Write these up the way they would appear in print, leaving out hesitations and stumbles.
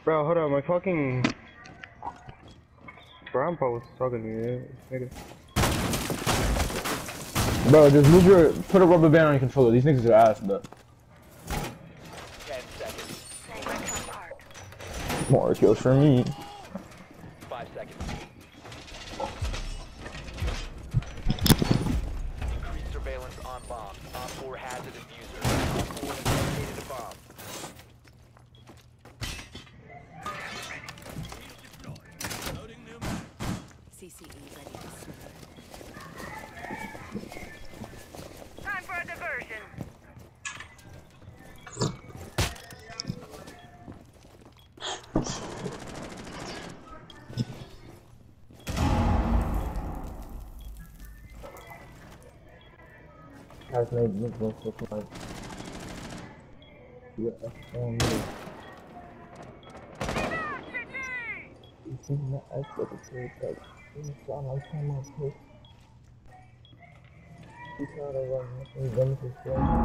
Bro, hold on, my fucking grandpa was talking to me, nigga. Bro, just put a rubber band on your controller. These niggas are ass, bro. 10 seconds. More kills for me. 5 seconds. Increased surveillance on bomb. Op 4 has a diffuser. Op 4 has located a bomb. CCE ready to smoke. Time for a diversion. Guys made this look like you see that I said it's like you saw my time on post. You saw the one in Genesis.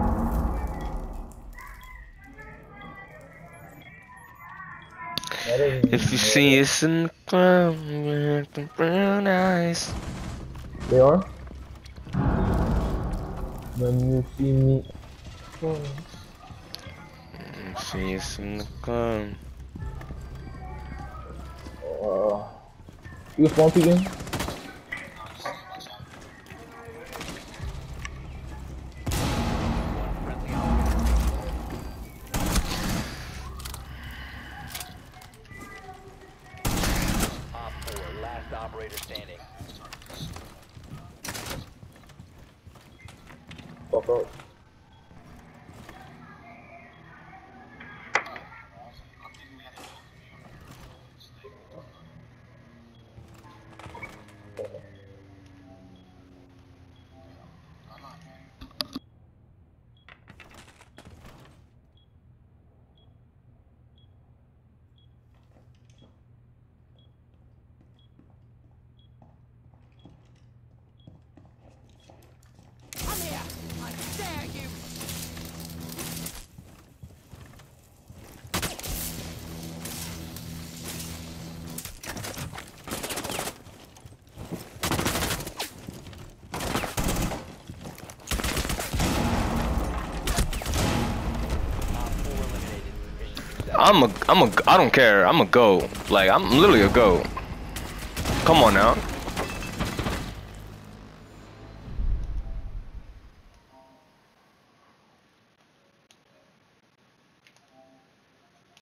If you see us in the ground with the brown eyes. They are? When you see me. See us in the ground. You spawn again? Op 4, last operator standing. Fuck out. Come here! I dare you! Op 4 eliminated. Mission success. I don't care. I'm a goat. Like, I'm literally a goat. Come on now.